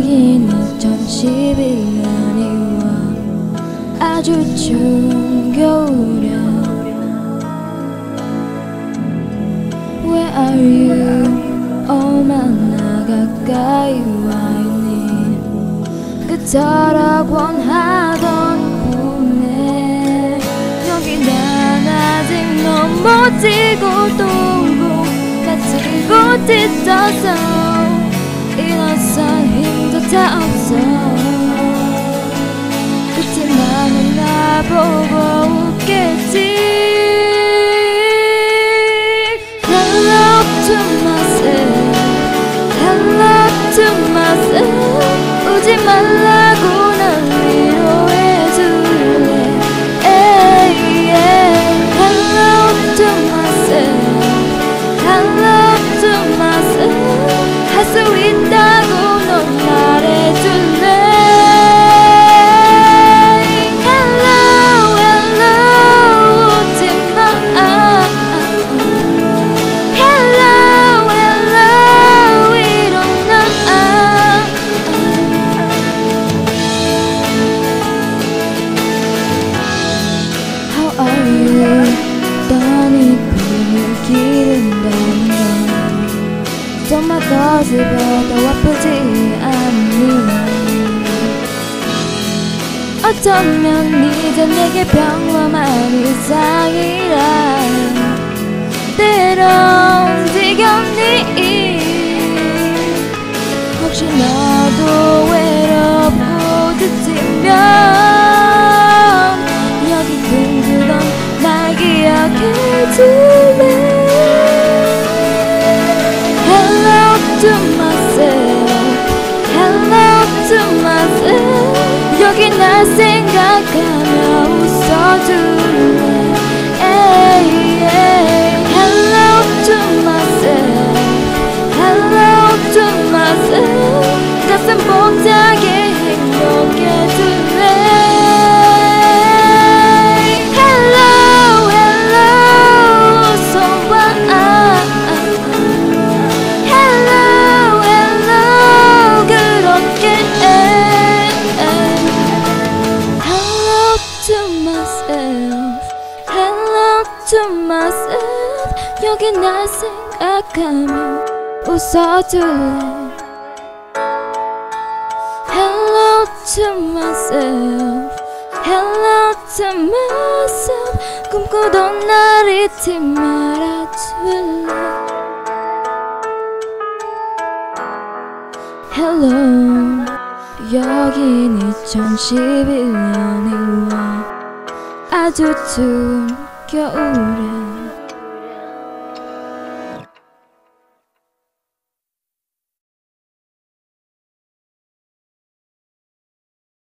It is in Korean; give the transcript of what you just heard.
여긴 2011년이 와 아주 추운 겨울에 Where are you? 얼마나 가까이 와 있니? 그토록 원하던 봄에 여기 난 아직 넘어지고 돌고 다치고 뒤떠서 일어서 힘도 다 없어 그치만은 나보고 웃겠지 Hello to myself Hello to myself 오지 말라고 날 위로해줄래 Hello to myself Hello to myself 할 수 있다고 넌 말해줄래 Hello hello 웃지 마 Hello hello 일어나 How are you? 떠니 꿈을 기른다면 정말 거짓보다 아프지 않니 어쩌면 이제 내게 평범한 일상이라 때론 지겹니 혹시 너도 외롭고 지치면 여기 둥그런 날 기억해줄래 Hello to myself Hello to myself 여기 날 생각하며 웃어줄래 Hello to myself Hello to myself 가슴 벅차게 행복해줄래 Hello hello 웃어봐 To myself 여기 날 생각하며 웃어줄래 Hello to myself Hello to myself 꿈꾸던 날 잊지 말아줄래 Hello 여긴 2011년이 와 아주 추운 겨울